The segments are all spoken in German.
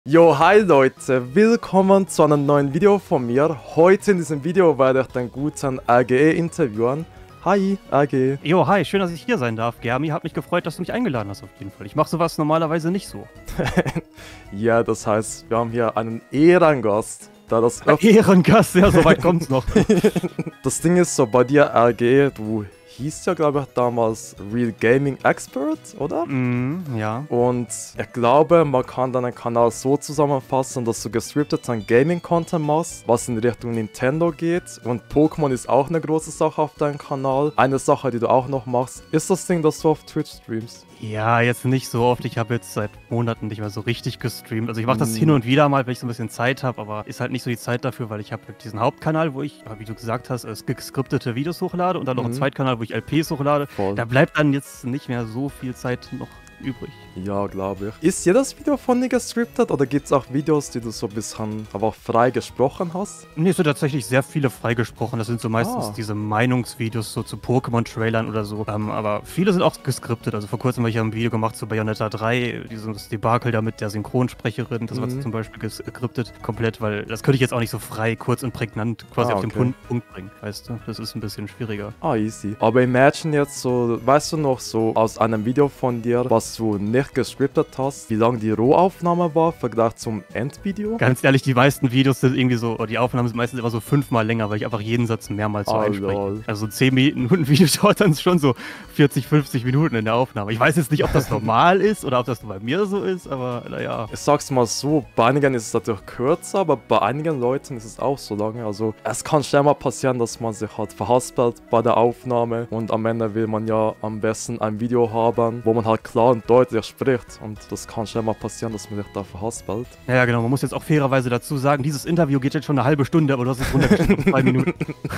Yo, hi Leute, willkommen zu einem neuen Video von mir. Heute in diesem Video werde ich den guten RGE interviewen. Hi, RGE. Jo, hi, schön, dass ich hier sein darf. Germi, hat mich gefreut, dass du mich eingeladen hast auf jeden Fall. Ich mache sowas normalerweise nicht so. Ja, das heißt, wir haben hier einen Ehrengast. Ehrengast, ja, soweit kommt's noch. Das Ding ist so, bei dir RGE, du hieß ja, glaube ich, damals Real Gaming Expert, oder? Ja. Und ich glaube, man kann deinen Kanal so zusammenfassen, dass du gestreamten Gaming-Content machst, was in Richtung Nintendo geht. Und Pokémon ist auch eine große Sache auf deinem Kanal. Eine Sache, die du auch noch machst, ist das Ding, dass du auf Twitch streamst. Ja, jetzt nicht so oft. Ich habe jetzt seit Monaten nicht mehr so richtig gestreamt. Also ich mache das hin und wieder mal, wenn ich so ein bisschen Zeit habe, aber ist halt nicht so die Zeit dafür, weil ich habe diesen Hauptkanal, wo ich, wie du gesagt hast, geskriptete Videos hochlade und dann noch einen Zweitkanal, wo ich LPs hochlade. Voll. Da bleibt dann jetzt nicht mehr so viel Zeit noch übrig. Ja, glaube ich. Ist jedes Video von dir gescriptet oder gibt es auch Videos, die du so ein bisschen aber frei gesprochen hast? Nee, es sind tatsächlich sehr viele freigesprochen. Das sind so meistens diese Meinungsvideos so zu Pokémon-Trailern oder so. Aber viele sind auch geskriptet. Also vor kurzem habe ich ein Video gemacht zu Bayonetta 3, dieses Debakel da mit der Synchronsprecherin. Das war zum Beispiel geskriptet komplett, weil das könnte ich jetzt auch nicht so frei, kurz und prägnant quasi auf den Punkt bringen, weißt du? Das ist ein bisschen schwieriger. Ah, easy. Aber imagine jetzt so, weißt du noch so aus einem Video von dir, was du nicht gescriptet hast, wie lang die Rohaufnahme war, im Vergleich zum Endvideo? Ganz ehrlich, die meisten Videos sind irgendwie so, oder die Aufnahmen sind meistens immer so 5-mal länger, weil ich einfach jeden Satz mehrmals so einspreche. Lol. Also 10 Minuten Video dauert dann schon so 40, 50 Minuten in der Aufnahme. Ich weiß jetzt nicht, ob das normal ist oder ob das nur bei mir so ist, aber naja. Ich sag's mal so, bei einigen ist es natürlich kürzer, aber bei einigen Leuten ist es auch so lange. Also es kann schnell mal passieren, dass man sich halt verhaspelt bei der Aufnahme und am Ende will man ja am besten ein Video haben, wo man halt klar und deutlich spricht und das kann schnell mal passieren, dass man sich da verhaspelt. Ja, genau, man muss jetzt auch fairerweise dazu sagen, dieses Interview geht jetzt schon eine halbe Stunde, aber du hast es runtergeschnitten auf 2 Minuten.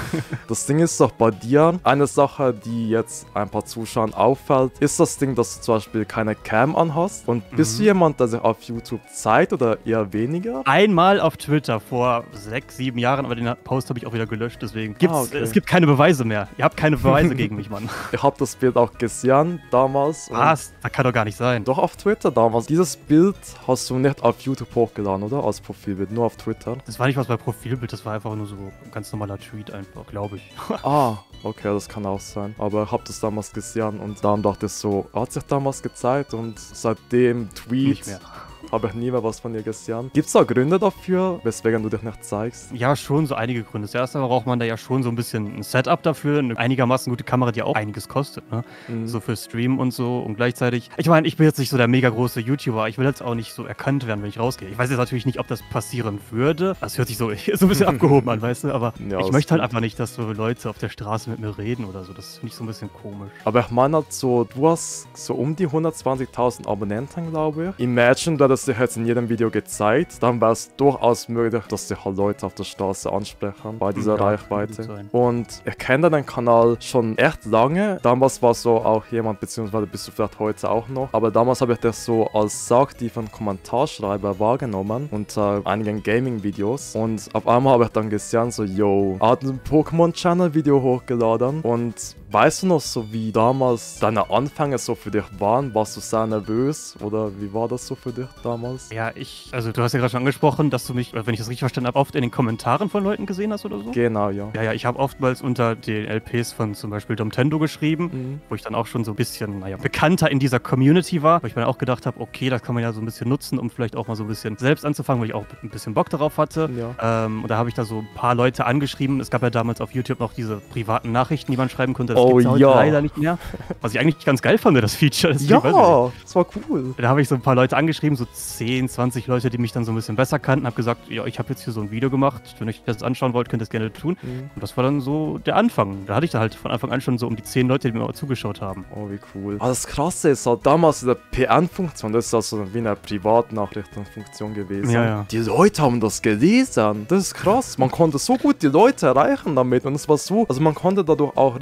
Das Ding ist doch bei dir, eine Sache, die jetzt ein paar Zuschauern auffällt, ist das Ding, dass du zum Beispiel keine Cam anhast. Und bist du jemand, der sich auf YouTube zeigt oder eher weniger? Einmal auf Twitter vor 6, 7 Jahren, aber den Post habe ich auch wieder gelöscht, deswegen es gibt keine Beweise mehr. Ihr habt keine Beweise gegen mich, Mann. Ich habe das Bild auch gesehen damals. Was? Das kann doch gar nicht sein. Doch auf Twitter damals. Dieses Bild hast du nicht auf YouTube hochgeladen, oder? Als Profilbild, nur auf Twitter. Das war nicht was bei Profilbild, das war einfach nur so ein ganz normaler Tweet einfach, glaube ich. Ah, okay, das kann auch sein. Aber ich habe das damals gesehen und dann dachte ich so, hat sich damals gezeigt und seitdem Tweet nicht mehr. Habe ich nie mehr was von dir gesehen. Gibt es da Gründe dafür, weswegen du dich nicht zeigst? Ja, schon so einige Gründe. Zuerst einmal braucht man da ja schon so ein bisschen ein Setup dafür, eine einigermaßen gute Kamera, die auch einiges kostet, ne? So für Stream und so und gleichzeitig, ich meine, ich bin jetzt nicht so der mega große YouTuber, ich will jetzt auch nicht so erkannt werden, wenn ich rausgehe. Ich weiß jetzt natürlich nicht, ob das passieren würde. Das hört sich so ein bisschen abgehoben an, weißt du, aber ja, ich möchte halt einfach nicht, dass so Leute auf der Straße mit mir reden oder so. Das finde ich so ein bisschen komisch. Aber ich meine halt so, du hast so um die 120.000 Abonnenten, glaube ich. Imagine, du hättest dich jetzt in jedem Video gezeigt, dann wäre es durchaus möglich, dass sich halt Leute auf der Straße ansprechen bei dieser Reichweite. Und ich kenne deinen Kanal schon echt lange. Damals war so auch jemand, beziehungsweise bist du vielleicht heute auch noch, aber damals habe ich das so als sehr aktiven Kommentarschreiber wahrgenommen unter einigen Gaming-Videos und auf einmal habe ich dann gesehen, so, yo, er hat ein Pokémon-Channel-Video hochgeladen und weißt du noch so, wie damals deine Anfänge so für dich waren? Warst du sehr nervös oder wie war das so für dich damals? Ja, also du hast ja gerade schon angesprochen, dass du mich, wenn ich das richtig verstanden habe, oft in den Kommentaren von Leuten gesehen hast oder so? Genau, ja. Ja, ich habe oftmals unter den LPs von zum Beispiel Domtendo geschrieben, wo ich dann auch schon so ein bisschen, bekannter in dieser Community war, wo ich mir auch gedacht habe, okay, das kann man ja so ein bisschen nutzen, um vielleicht auch mal so ein bisschen selbst anzufangen, weil ich auch ein bisschen Bock darauf hatte. Ja. Und da habe ich da so ein paar Leute angeschrieben. Es gab ja damals auf YouTube noch diese privaten Nachrichten, die man schreiben konnte. Das gibt's heute leider nicht mehr. Was ich eigentlich ganz geil fand, das Feature. Das war cool. Da habe ich so ein paar Leute angeschrieben, so 10, 20 Leute, die mich dann so ein bisschen besser kannten, habe gesagt, ja, ich habe jetzt hier so ein Video gemacht, wenn ihr euch das anschauen wollt, könnt ihr das gerne tun. Und das war dann so der Anfang. Da hatte ich da halt von Anfang an schon so um die 10 Leute, die mir auch zugeschaut haben. Oh, wie cool. Aber das Krasse ist halt damals in der PN-Funktion, das ist also wie eine Privatnachrichtenfunktion gewesen. Ja. Die Leute haben das gelesen. Das ist krass. Man konnte so gut die Leute erreichen damit und es war so, also man konnte dadurch auch richtig gut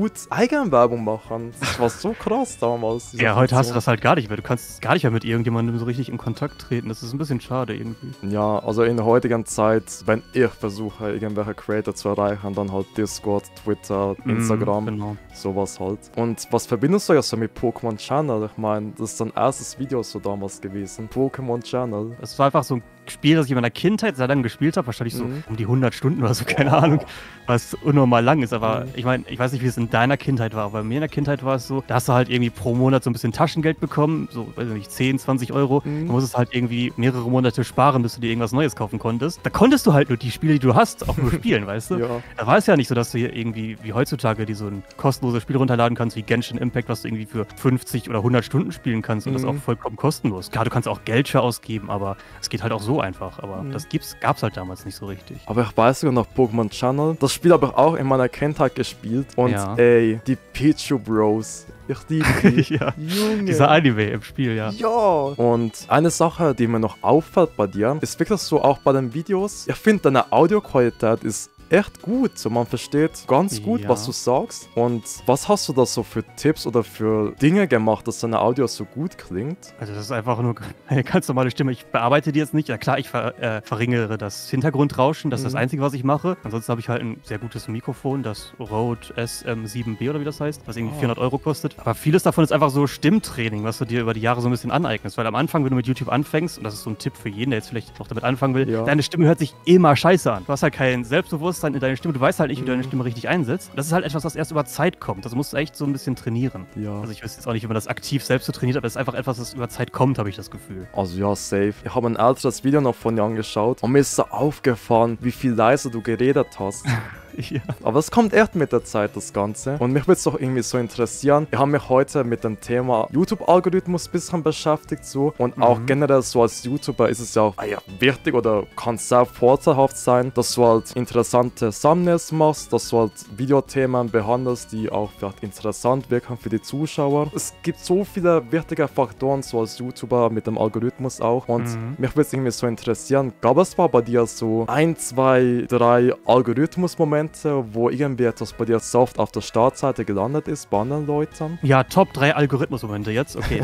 gut Eigenwerbung machen. Das war so krass damals. Ja, heute hast du das halt gar nicht mehr. Du kannst gar nicht mehr mit irgendjemandem so richtig in Kontakt treten. Das ist ein bisschen schade irgendwie. Ja, also in der heutigen Zeit, wenn ich versuche, irgendwelche Creator zu erreichen, dann halt Discord, Twitter, Instagram, Genau. sowas halt. Und was verbindest du ja so mit Pokémon Channel? Ich meine, das ist dein erstes Video so damals gewesen. Pokémon Channel. Es war einfach so ein Spiel, das ich in meiner Kindheit sehr lange gespielt habe, wahrscheinlich so um die 100 Stunden oder so, keine Ahnung, was unnormal lang ist, aber ich meine, ich weiß nicht, wie es in deiner Kindheit war, aber bei mir in der Kindheit war es so, da hast du halt irgendwie pro Monat so ein bisschen Taschengeld bekommen, so, weiß ich nicht, 10, 20 Euro, du musstest halt irgendwie mehrere Monate sparen, bis du dir irgendwas Neues kaufen konntest. Da konntest du halt nur die Spiele, die du hast, auch nur spielen, weißt du? Ja. Da war es ja nicht so, dass du hier irgendwie, wie heutzutage, die so ein kostenloses Spiel runterladen kannst, wie Genshin Impact, was du irgendwie für 50 oder 100 Stunden spielen kannst und das auch vollkommen kostenlos. Klar, du kannst auch Geld für ausgeben, aber es geht halt auch so einfach, aber das gab's halt damals nicht so richtig. Aber ich weiß sogar noch Pokémon Channel. Das Spiel habe ich auch in meiner Kindheit gespielt. Und ey, die Pichu Bros. Ich liebe die. Ja, Junge. dieser Anime im Spiel, ja. Ja. Und eine Sache, die mir noch auffällt bei dir, ist wirklich so auch bei den Videos. Ich finde, deine Audioqualität ist echt gut. So, man versteht ganz gut, was du sagst. Und was hast du da so für Tipps oder für Dinge gemacht, dass deine Audio so gut klingt? Also das ist einfach nur eine ganz normale Stimme. Ich bearbeite die jetzt nicht. Ja klar, ich verringere das Hintergrundrauschen. Das ist das Einzige, was ich mache. Ansonsten habe ich halt ein sehr gutes Mikrofon, das Rode SM7B oder wie das heißt, was irgendwie 400 Euro kostet. Aber vieles davon ist einfach so Stimmtraining, was du dir über die Jahre so ein bisschen aneignest. Weil am Anfang, wenn du mit YouTube anfängst, und das ist so ein Tipp für jeden, der jetzt vielleicht noch damit anfangen will, deine Stimme hört sich immer scheiße an. Du hast halt kein Selbstbewusstsein in deiner Stimme. Du weißt halt nicht, wie du deine Stimme richtig einsetzt. Das ist halt etwas, was erst über Zeit kommt. Das musst du echt so ein bisschen trainieren. Ja. Also ich weiß jetzt auch nicht, wie man das aktiv selbst so trainiert, aber es ist einfach etwas, das über Zeit kommt, habe ich das Gefühl. Also ja, safe. Ich habe ein älteres Video noch von dir angeschaut und mir ist so aufgefallen, wie viel leiser du geredet hast. Ja. Aber es kommt echt mit der Zeit, das Ganze. Und mich würde es doch irgendwie so interessieren. Ich habe mich heute mit dem Thema YouTube-Algorithmus ein bisschen beschäftigt so. Und auch generell so als YouTuber ist es ja auch wichtig oder kann sehr vorteilhaft sein, dass du halt interessante Thumbnails machst, dass du halt Videothemen behandelst, die auch vielleicht interessant wirken für die Zuschauer. Es gibt so viele wichtige Faktoren so als YouTuber mit dem Algorithmus auch. Und mich würde es irgendwie so interessieren, gab es mal bei dir so 1, 2, 3 Algorithmus-Momente, wo irgendwie etwas bei dir soft auf der Startseite gelandet ist, bei anderen Leuten? Ja, Top 3 Algorithmus-Momente jetzt, okay.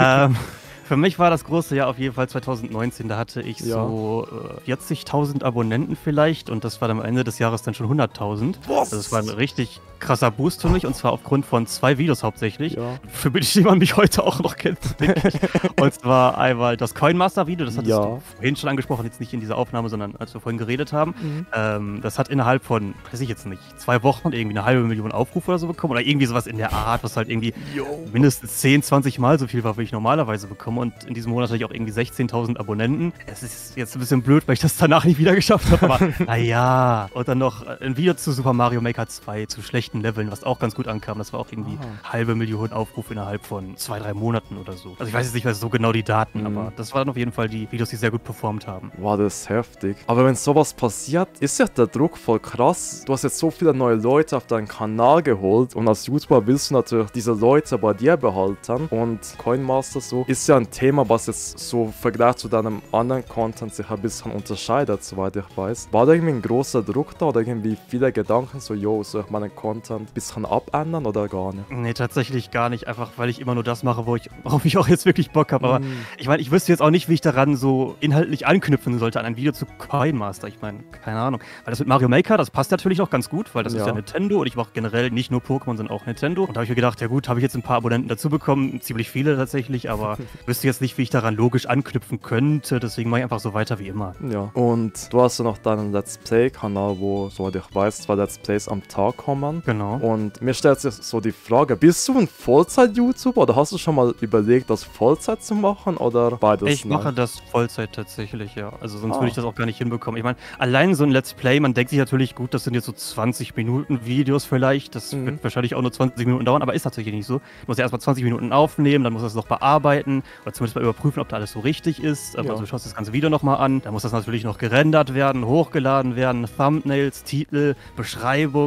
Für mich war das große Jahr auf jeden Fall 2019. Da hatte ich so 40.000 Abonnenten vielleicht und das war dann am Ende des Jahres dann schon 100.000. Also das war ein richtig krasser Boost für mich und zwar aufgrund von 2 Videos hauptsächlich, für die man mich heute auch noch kennt, denke ich. Und zwar einmal das Coinmaster-Video, das hattest du vorhin schon angesprochen, jetzt nicht in dieser Aufnahme, sondern als wir vorhin geredet haben. Das hat innerhalb von, weiß ich jetzt nicht, 2 Wochen irgendwie 500.000 Aufrufe oder so bekommen oder irgendwie sowas in der Art, was halt irgendwie mindestens 10, 20 Mal so viel war, wie ich normalerweise bekomme. Und in diesem Monat hatte ich auch irgendwie 16.000 Abonnenten. Es ist jetzt ein bisschen blöd, weil ich das danach nicht wieder geschafft habe, aber naja. Und dann noch ein Video zu Super Mario Maker 2, zu schlechten Leveln, was auch ganz gut ankam. Das war auch irgendwie 500.000 Aufrufe innerhalb von 2, 3 Monaten oder so. Also ich weiß jetzt nicht mehr so genau die Daten, aber das waren auf jeden Fall die Videos, die sehr gut performt haben. Wow, das ist heftig. Aber wenn sowas passiert, ist ja der Druck voll krass. Du hast jetzt so viele neue Leute auf deinen Kanal geholt und als YouTuber willst du natürlich diese Leute bei dir behalten. Und Coinmaster so ist ja ein Thema, was jetzt so im Vergleich zu deinem anderen Content sich ein bisschen unterscheidet, soweit ich weiß. War da irgendwie ein großer Druck da oder irgendwie viele Gedanken so, yo, soll ich meinen Content ein bisschen abändern oder gar nicht? Nee, tatsächlich gar nicht. Einfach, weil ich immer nur das mache, worauf ich auch jetzt wirklich Bock habe. Aber ich meine, ich wüsste jetzt auch nicht, wie ich daran so inhaltlich anknüpfen sollte an ein Video zu Coinmaster. Ich meine, keine Ahnung. Weil das mit Mario Maker, das passt natürlich auch ganz gut, weil das ist ja Nintendo und ich mache generell nicht nur Pokémon, sondern auch Nintendo. Und da habe ich mir gedacht, ja gut, habe ich jetzt ein paar Abonnenten dazu bekommen, ziemlich viele tatsächlich, aber wüsste jetzt nicht, wie ich daran logisch anknüpfen könnte, deswegen mache ich einfach so weiter wie immer. Ja, und du hast ja noch deinen Let's Play-Kanal, wo, soweit ich weiß, 2 Let's Plays am Tag kommen. Genau. Und mir stellt sich so die Frage, bist du ein Vollzeit-YouTuber oder hast du schon mal überlegt, das Vollzeit zu machen oder beides? Ich mache das Vollzeit tatsächlich, ja. Also sonst würde ich das auch gar nicht hinbekommen. Ich meine, allein so ein Let's Play, man denkt sich natürlich, gut, das sind jetzt so 20 Minuten Videos vielleicht, das wird wahrscheinlich auch nur 20 Minuten dauern, aber ist tatsächlich nicht so. Du musst ja erstmal 20 Minuten aufnehmen, dann musst du das noch bearbeiten oder zumindest mal überprüfen, ob da alles so richtig ist. Also du schaust das ganze Video nochmal an, da muss das natürlich noch gerendert werden, hochgeladen werden, Thumbnails, Titel, Beschreibung,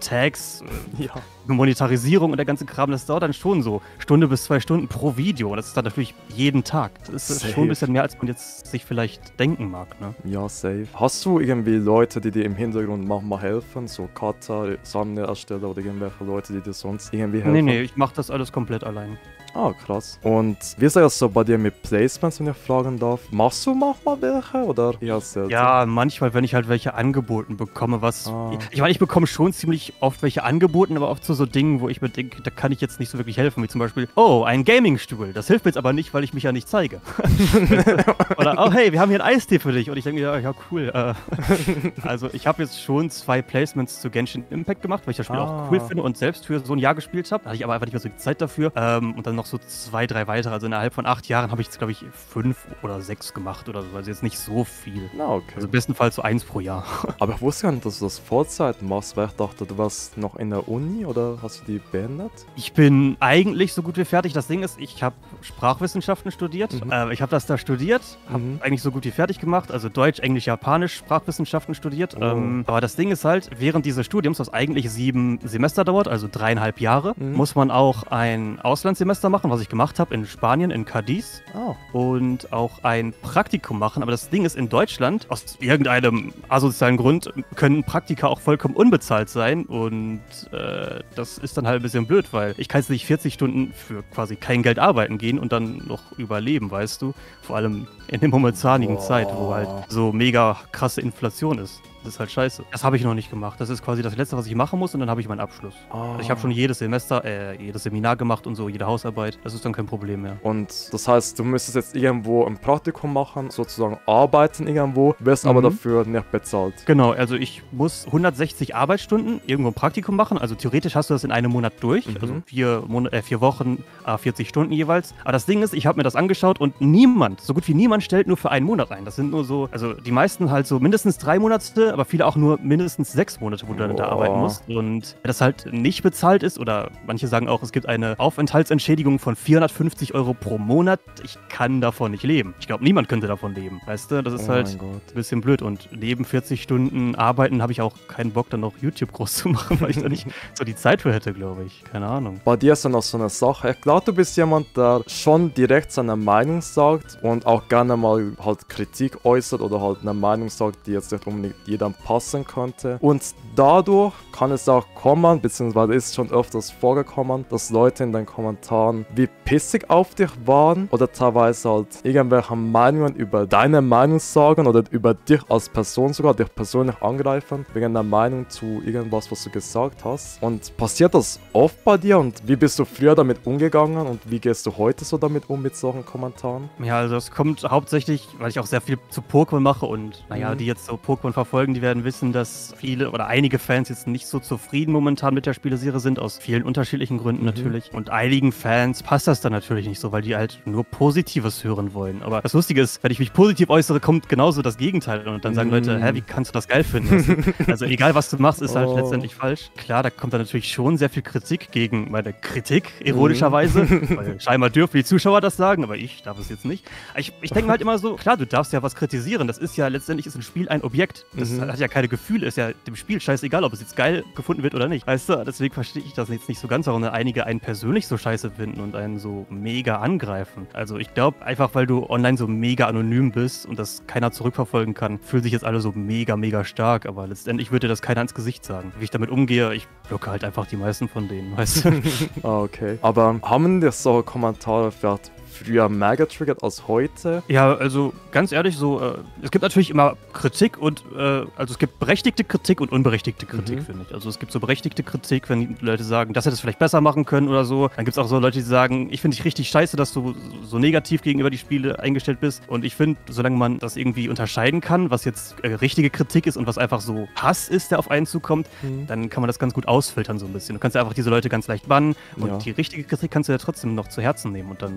Tags, Ja. Monetarisierung und der ganze Kram, das dauert dann schon so 1 bis 2 Stunden pro Video. Und das ist dann natürlich jeden Tag. Das ist schon ein bisschen mehr, als man jetzt sich vielleicht denken mag, ne? Ja, safe. Hast du irgendwie Leute, die dir im Hintergrund manchmal helfen? So Cutter, Thumbnail-Ersteller oder irgendwelche Leute, die dir sonst irgendwie helfen? Nee, ich mache das alles komplett allein. Ah, krass. Und wie ist das so bei dir mit Placements, wenn ich fragen darf? Machst du manchmal welche oder eher selten? Ja, manchmal, wenn ich halt welche angeboten bekomme, was... Ich meine, ich bekomme schon ziemlich oft welche angeboten, aber oft zu so Dingen, wo ich mir denke, da kann ich jetzt nicht so wirklich helfen, wie zum Beispiel, oh, ein Gaming-Stuhl. Das hilft mir jetzt aber nicht, weil ich mich ja nicht zeige. Oder, oh, hey, wir haben hier einen Eistee für dich. Und ich denke mir, ja, cool. Also, ich habe jetzt schon 2 Placements zu Genshin Impact gemacht, weil ich das Spiel auch cool finde und selbst für so ein Jahr gespielt habe. Da hatte ich aber einfach nicht mehr so die Zeit dafür. Und dann noch so 2, 3 weitere. Also innerhalb von 8 Jahren habe ich jetzt, glaube ich, 5 oder 6 gemacht oder so. Also jetzt nicht so viel. Na, okay. Also bestenfalls so 1 pro Jahr. Aber ich wusste gar nicht, dass du das Vollzeit machst, weil ich dachte, du warst noch in der Uni oder hast du die beendet? Ich bin eigentlich so gut wie fertig. Das Ding ist, ich habe Sprachwissenschaften studiert. Ich habe das da studiert, habe eigentlich so gut wie fertig gemacht. Also Deutsch, Englisch, Japanisch, Sprachwissenschaften studiert. Aber das Ding ist halt, während dieses Studiums, das eigentlich 7 Semester dauert, also 3,5 Jahre, muss man auch ein Auslandssemester machen, was ich gemacht habe in Spanien, in Cadiz. Und auch ein Praktikum machen. Aber das Ding ist, in Deutschland, aus irgendeinem asozialen Grund, können Praktika auch vollkommen unbezahlt sein. Und das ist dann halt ein bisschen blöd, weil ich kann jetzt nicht 40 Stunden für quasi kein Geld arbeiten gehen und dann noch überleben, weißt du? Vor allem in der momentanigen Zeit, wo halt so mega krasse Inflation ist. Das ist halt scheiße. Das habe ich noch nicht gemacht. Das ist quasi das Letzte, was ich machen muss und dann habe ich meinen Abschluss. Also ich habe schon jedes Semester, jedes Seminar gemacht und so, jede Hausarbeit. Das ist dann kein Problem mehr. Und das heißt, du müsstest jetzt irgendwo ein Praktikum machen, sozusagen arbeiten irgendwo, wirst aber dafür nicht bezahlt. Genau, also ich muss 160 Arbeitsstunden irgendwo ein Praktikum machen. Also theoretisch hast du das in einem Monat durch. Also 4 Wochen, 40 Stunden jeweils. Aber das Ding ist, ich habe mir das angeschaut und niemand, so gut wie niemand, stellt nur für einen Monat ein. Das sind nur so, also die meisten halt so mindestens 3 Monate, aber viele auch nur mindestens 6 Monate, wo du dann da arbeiten musst. Und wenn das halt nicht bezahlt ist, oder manche sagen auch, es gibt eine Aufenthaltsentschädigung von 450 € pro Monat, ich kann davon nicht leben. Ich glaube, niemand könnte davon leben. Weißt du, das ist halt ein bisschen blöd. Und neben 40 Stunden arbeiten habe ich auch keinen Bock, dann noch YouTube groß zu machen, weil ich da nicht so die Zeit für hätte, glaube ich. Keine Ahnung. Bei dir ist dann auch so eine Sache. Ich glaube, du bist jemand, der schon direkt seine Meinung sagt und auch gerne mal halt Kritik äußert oder halt eine Meinung sagt, die jetzt nicht unbedingt jedem passen könnte. Und dadurch kann es auch kommen, beziehungsweise ist schon öfters vorgekommen, dass Leute in den Kommentaren wie pissig auf dich waren oder teilweise halt irgendwelche Meinungen über deine Meinung sagen oder über dich als Person sogar, dich persönlich angreifen, wegen einer Meinung zu irgendwas, was du gesagt hast. Und passiert das oft bei dir und wie bist du früher damit umgegangen und wie gehst du heute so damit um mit solchen Kommentaren? Ja, also es kommt hauptsächlich, weil ich auch sehr viel zu Pokémon mache und naja, die jetzt so Pokémon verfolgen, die werden wissen, dass viele oder einige Fans jetzt nicht so zufrieden momentan mit der Spieleserie sind, aus vielen unterschiedlichen Gründen natürlich. Und einigen Fans passt das dann natürlich nicht so, weil die halt nur Positives hören wollen. Aber das Lustige ist, wenn ich mich positiv äußere, kommt genauso das Gegenteil. Und dann sagen Leute, hä, wie kannst du das geil finden? Also egal, was du machst, ist halt letztendlich falsch. Klar, da kommt dann natürlich schon sehr viel Kritik gegen meine Kritik, ironischerweise. Weil scheinbar dürfen die Zuschauer das sagen, aber ich darf es jetzt nicht. Ich denke halt immer so, klar, du darfst ja was kritisieren. Das ist ja, letztendlich ist ein Spiel ein Objekt. Das hat ja keine Gefühle, ist ja dem Spiel scheißegal, ob es jetzt geil gefunden wird oder nicht. Weißt du, deswegen verstehe ich das jetzt nicht so ganz, warum einige einen persönlich so scheiße finden und einen so mega angreifen. Also ich glaube, einfach weil du online so mega anonym bist und das keiner zurückverfolgen kann, fühlen sich jetzt alle so mega, mega stark, aber letztendlich würde das keiner ins Gesicht sagen. Wie ich damit umgehe, ich blocke halt einfach die meisten von denen, weißt du? Okay. Aber haben dir so Kommentare vielleicht früher mehr getriggert als heute? Ja, also ganz ehrlich, so, es gibt natürlich immer Kritik und, also es gibt berechtigte Kritik und unberechtigte Kritik, finde ich. Also es gibt so berechtigte Kritik, wenn die Leute sagen, das hättest du vielleicht besser machen können oder so. Dann gibt es auch so Leute, die sagen, ich finde dich richtig scheiße, dass du so negativ gegenüber die Spiele eingestellt bist. Und ich finde, solange man das irgendwie unterscheiden kann, was jetzt richtige Kritik ist und was einfach so Hass ist, der auf einen zukommt, dann kann man das ganz gut ausfiltern so ein bisschen. Du kannst ja einfach diese Leute ganz leicht bannen und die richtige Kritik kannst du ja trotzdem noch zu Herzen nehmen und dann darauf aufbauen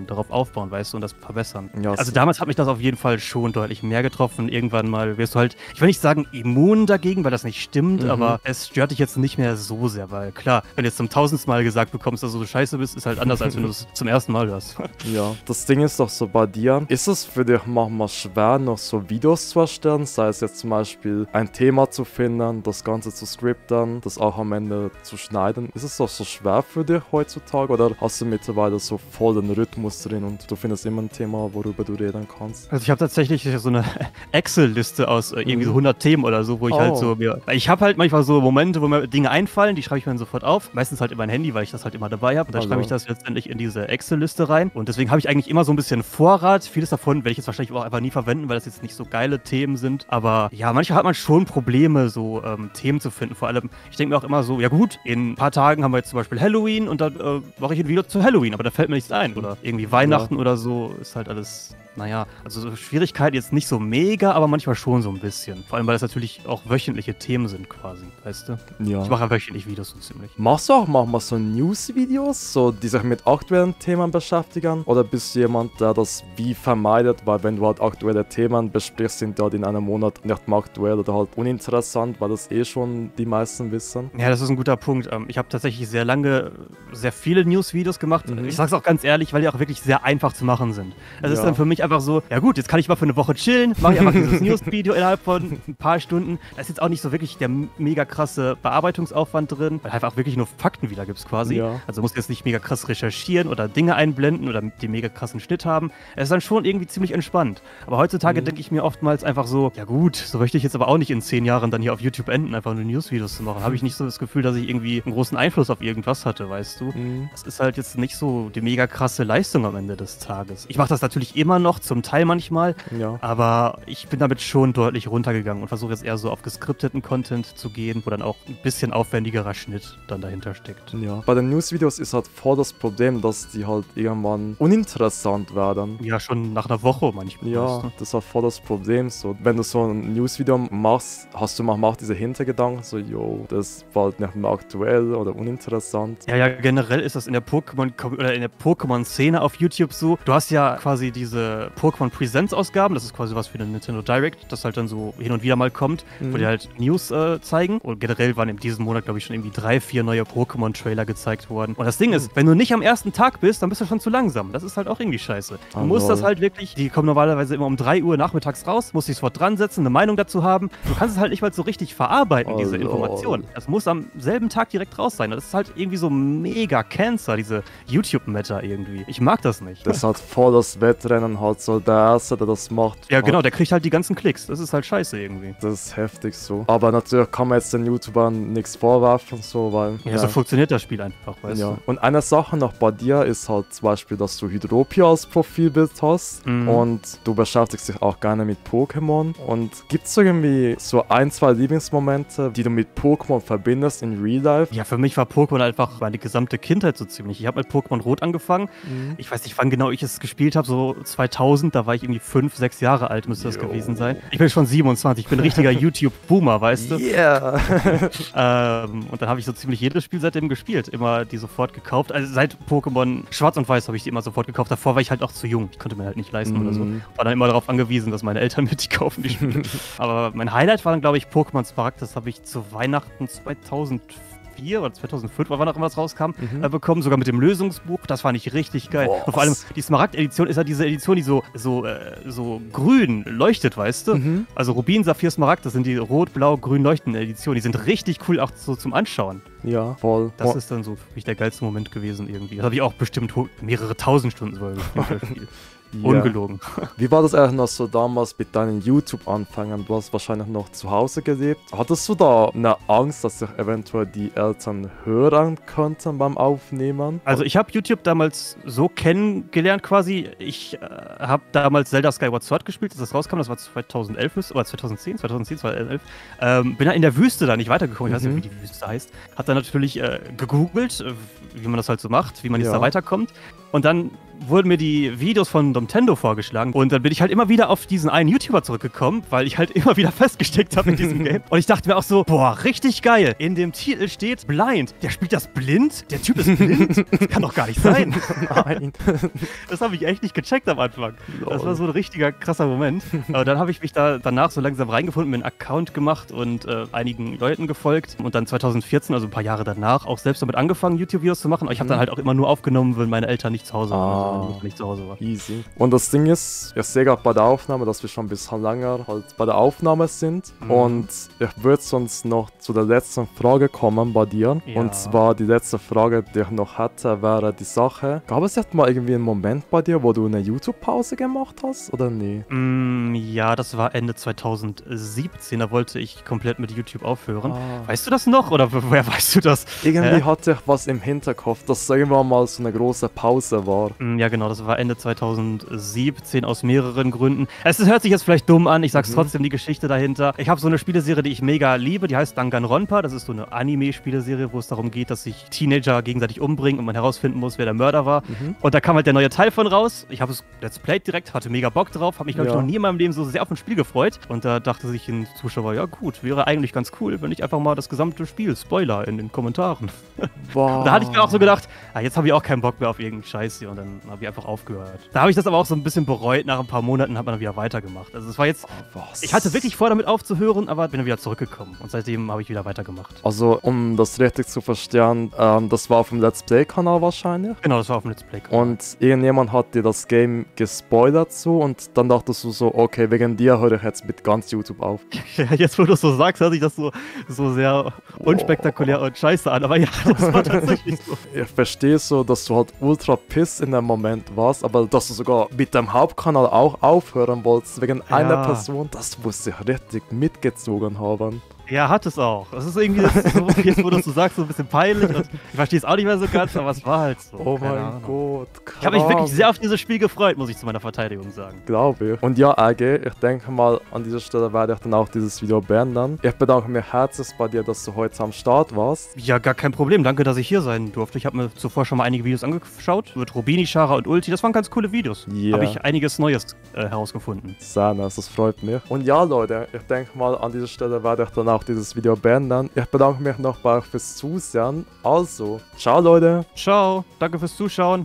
aufbauen, weißt du, und das verbessern. Ja, also damals hat mich das auf jeden Fall schon deutlich mehr getroffen. Irgendwann mal wirst du halt, ich will nicht sagen immun dagegen, weil das nicht stimmt, aber es stört dich jetzt nicht mehr so sehr, weil klar, wenn du jetzt zum 1000. Mal gesagt bekommst, dass du so scheiße bist, ist halt anders, als wenn du es zum ersten Mal hörst. Ja, das Ding ist doch so bei dir, ist es für dich manchmal schwer, noch so Videos zu erstellen, sei es jetzt zum Beispiel ein Thema zu finden, das Ganze zu skripten, das auch am Ende zu schneiden. Ist es doch so schwer für dich heutzutage oder hast du mittlerweile so voll den Rhythmus drin und du findest immer ein Thema, worüber du reden kannst? Also ich habe tatsächlich so eine Excel-Liste aus irgendwie so 100 Themen oder so, wo ich halt so ich habe halt manchmal so Momente, wo mir Dinge einfallen, die schreibe ich mir dann sofort auf. Meistens halt in mein Handy, weil ich das halt immer dabei habe. Und dann schreibe ich das letztendlich in diese Excel-Liste rein. Und deswegen habe ich eigentlich immer so ein bisschen Vorrat. Vieles davon werde ich jetzt wahrscheinlich auch einfach nie verwenden, weil das jetzt nicht so geile Themen sind. Aber ja, manchmal hat man schon Probleme, so Themen zu finden. Vor allem, ich denke mir auch immer so, ja gut, in ein paar Tagen haben wir jetzt zum Beispiel Halloween und dann mache ich ein Video zu Halloween, aber da fällt mir nichts ein. Oder irgendwie Weihnachten oder so, ist halt alles... Naja, also so Schwierigkeit jetzt nicht so mega, aber manchmal schon so ein bisschen. Vor allem, weil das natürlich auch wöchentliche Themen sind quasi, weißt du? Ja. Ich mache ja wöchentlich Videos so ziemlich. Machst du auch manchmal so News-Videos, so, die sich mit aktuellen Themen beschäftigen? Oder bist du jemand, der das wie vermeidet? Weil wenn du halt aktuelle Themen besprichst, sind die halt in einem Monat nicht mehr aktuell oder halt uninteressant, weil das schon die meisten wissen. Ja, das ist ein guter Punkt. Ich habe tatsächlich sehr lange sehr viele News-Videos gemacht. Ich sag's auch ganz ehrlich, weil die auch wirklich sehr einfach zu machen sind. Das ist dann für mich einfach so, ja gut, jetzt kann ich mal für eine Woche chillen, mache ich einfach dieses News-Video innerhalb von ein paar Stunden. Da ist jetzt auch nicht so wirklich der mega krasse Bearbeitungsaufwand drin, weil einfach wirklich nur Fakten wiedergibst quasi. Ja. Also musst jetzt nicht mega krass recherchieren oder Dinge einblenden oder den mega krassen Schnitt haben. Es ist dann schon irgendwie ziemlich entspannt. Aber heutzutage denke ich mir oftmals einfach so, ja gut, so möchte ich jetzt aber auch nicht in 10 Jahren dann hier auf YouTube enden, einfach nur News-Videos zu machen. Habe ich nicht so das Gefühl, dass ich irgendwie einen großen Einfluss auf irgendwas hatte, weißt du? Das ist halt jetzt nicht so die mega krasse Leistung am Ende des Tages. Ich mache das natürlich immer noch, zum Teil manchmal, aber ich bin damit schon deutlich runtergegangen und versuche jetzt eher so auf geskripteten Content zu gehen, wo dann auch ein bisschen aufwendigerer Schnitt dann dahinter steckt. Ja, bei den News-Videos ist halt voll das Problem, dass die halt irgendwann uninteressant werden. Ja, schon nach einer Woche manchmal. Ja, weißt du? das ist halt voll das Problem. So, wenn du so ein News-Video machst, hast du manchmal auch diese Hintergedanken, so, yo, das war halt nicht mehr aktuell oder uninteressant. Ja, generell ist das in der Pokémon-Szene auf YouTube so. Du hast ja quasi diese Pokémon Presents-Ausgaben, das ist quasi was für den Nintendo Direct, das halt dann so hin und wieder mal kommt, wo die halt News zeigen. Und generell waren in diesem Monat, glaube ich, schon irgendwie 3, 4 neue Pokémon-Trailer gezeigt worden. Und das Ding ist, wenn du nicht am ersten Tag bist, dann bist du schon zu langsam. Das ist halt auch irgendwie scheiße. Du musst das halt wirklich, die kommen normalerweise immer um 3 Uhr nachmittags raus, musst dich sofort dran setzen, eine Meinung dazu haben. Du kannst es halt nicht mal so richtig verarbeiten, diese Information. Das muss am selben Tag direkt raus sein. Das ist halt irgendwie so mega Cancer, diese YouTube-Meta irgendwie. Ich mag das nicht. Das ist halt voll das Wettrennen halt so, der Erste, der das macht. Ja, genau, der kriegt halt die ganzen Klicks. Das ist halt scheiße irgendwie. Das ist heftig so. Aber natürlich kann man jetzt den YouTubern nichts vorwerfen, so, weil... Ja, so funktioniert das Spiel einfach, weißt du. Und eine Sache noch bei dir ist halt zum Beispiel, dass du Hydropia als Profilbild hast und du beschäftigst dich auch gerne mit Pokémon. Und gibt es irgendwie so 1, 2 Lieblingsmomente, die du mit Pokémon verbindest in Real Life? Ja, für mich war Pokémon einfach meine gesamte Kindheit so ziemlich. Ich habe mit Pokémon Rot angefangen. Ich weiß nicht, wann genau ich es gespielt habe, so 2000, da war ich irgendwie 5, 6 Jahre alt, müsste das gewesen sein. Ich bin schon 27, ich bin ein richtiger YouTube-Boomer, weißt du? Yeah! Und dann habe ich so ziemlich jedes Spiel seitdem gespielt, immer die sofort gekauft. Also seit Pokémon Schwarz und Weiß habe ich die immer sofort gekauft. Davor war ich halt auch zu jung, ich konnte mir halt nicht leisten oder so. War dann immer darauf angewiesen, dass meine Eltern mit die kaufen, die Spiele. Aber mein Highlight war dann, glaube ich, Pokémon Smaragd. Das habe ich zu Weihnachten 2004 oder 2005, wann auch immer das rauskam, bekommen, sogar mit dem Lösungsbuch. Das fand ich richtig geil. Und vor allem, die Smaragd-Edition ist ja diese Edition, die so grün leuchtet, weißt du? Also Rubin, Saphir, Smaragd, das sind die rot, blau, grün leuchtenden Editionen. Die sind richtig cool auch so zum Anschauen. Ja, voll. Das ist dann so für mich der geilste Moment gewesen irgendwie. Das habe ich auch bestimmt mehrere tausend Stunden sogar gespielt. Yeah. Ungelogen. Wie war das eigentlich noch so damals mit deinen YouTube-Anfängen? Du hast wahrscheinlich noch zu Hause gelebt. Hattest du da eine Angst, dass sich eventuell die Eltern hören könnten beim Aufnehmen? Also ich habe YouTube damals so kennengelernt quasi. Ich habe damals Zelda Skyward Sword gespielt, als das rauskam. Das war 2011 oder 2010, 2011. Bin dann in der Wüste da nicht weitergekommen. Ich weiß nicht, wie die Wüste heißt. Hab dann natürlich gegoogelt, wie man das halt so macht, wie man jetzt da weiterkommt. Und dann wurden mir die Videos von Domtendo vorgeschlagen und dann bin ich halt immer wieder auf diesen einen YouTuber zurückgekommen, weil ich halt immer wieder festgesteckt habe in diesem Game. Und ich dachte mir auch so, boah, richtig geil. In dem Titel steht blind. Der spielt das blind? Der Typ ist blind? Das kann doch gar nicht sein. Nein. Das habe ich echt nicht gecheckt am Anfang. Das war so ein richtiger krasser Moment. Aber dann habe ich mich da danach so langsam reingefunden, mir einen Account gemacht und einigen Leuten gefolgt. Und dann 2014, also ein paar Jahre danach, auch selbst damit angefangen, YouTube-Videos zu machen. Aber ich habe dann halt auch immer nur aufgenommen, wenn meine Eltern nicht zu Hause waren. Also nicht zu Hause war. Easy. Und das Ding ist, ich sehe gerade bei der Aufnahme, dass wir schon ein bisschen länger halt bei der Aufnahme sind. Und ich würde sonst noch zu der letzten Frage kommen bei dir. Ja. Und zwar die letzte Frage, die ich noch hatte, wäre die Sache. Gab es jetzt mal irgendwie einen Moment bei dir, wo du eine YouTube-Pause gemacht hast, oder nee? Ja, das war Ende 2017. Da wollte ich komplett mit YouTube aufhören. Weißt du das noch? Oder woher weißt du das? Irgendwie hatte ich was im Hinterkopf, dass irgendwann mal so eine große Pause war. Ja, genau. Das war Ende 2017 aus mehreren Gründen. Es hört sich jetzt vielleicht dumm an. Ich sag's trotzdem, die Geschichte dahinter. Ich habe so eine Spieleserie, die ich mega liebe. Die heißt Danganronpa. Das ist so eine Anime-Spieleserie, wo es darum geht, dass sich Teenager gegenseitig umbringen und man herausfinden muss, wer der Mörder war. Und da kam halt der neue Teil von raus. Ich habe es Let's Played direkt, hatte mega Bock drauf. Habe mich, glaube ich, noch nie in meinem Leben so sehr auf ein Spiel gefreut. Und da dachte sich ein Zuschauer, ja gut, wäre eigentlich ganz cool, wenn ich einfach mal das gesamte Spiel Spoiler in den Kommentaren. Wow. Da hatte ich mir auch so gedacht, jetzt habe ich auch keinen Bock mehr auf irgendeinen Scheiß hier. Und dann habe ich einfach aufgehört. Da habe ich das aber auch so ein bisschen bereut. Nach ein paar Monaten hat man dann wieder weitergemacht. Also es war jetzt, ich hatte wirklich vor, damit aufzuhören, aber bin dann wieder zurückgekommen. Und seitdem habe ich wieder weitergemacht. Also, um das richtig zu verstehen, das war auf dem Let's Play-Kanal wahrscheinlich. Genau, das war auf dem Let's Play-Kanal. Und irgendjemand hat dir das Game gespoilert so und dann dachtest du so, okay, wegen dir höre ich jetzt mit ganz YouTube auf. Ja, jetzt wo du es so sagst, hört sich das so sehr unspektakulär und scheiße an, aber ja, das war tatsächlich so. Ich verstehe so, dass du halt ultra piss in dem Moment warst, aber dass du sogar mit dem Hauptkanal auch aufhören wolltest, wegen einer Person, das muss ich richtig mitgezogen haben. Ja, hat es auch. Das ist irgendwie so, jetzt wo du es so sagst, so ein bisschen peinlich. Und ich verstehe es auch nicht mehr so ganz, aber es war halt so. Oh mein Gott, krass. Ich habe mich wirklich sehr auf dieses Spiel gefreut, muss ich zu meiner Verteidigung sagen. Glaube ich. Und ja, AG, ich denke mal, an dieser Stelle werde ich dann auch dieses Video beenden. Ich bedanke mich herzlich bei dir, dass du heute am Start warst. Ja, gar kein Problem. Danke, dass ich hier sein durfte. Ich habe mir zuvor schon mal einige Videos angeschaut. Mit Rubini, Chara und Ulti. Das waren ganz coole Videos. Habe ich einiges Neues herausgefunden. Sehr nice, das freut mich. Und ja, Leute, ich denke mal, an dieser Stelle werde ich dann auch dieses Video beenden. Ich bedanke mich noch bei euch fürs Zusehen. Also, ciao Leute. Ciao, danke fürs Zuschauen.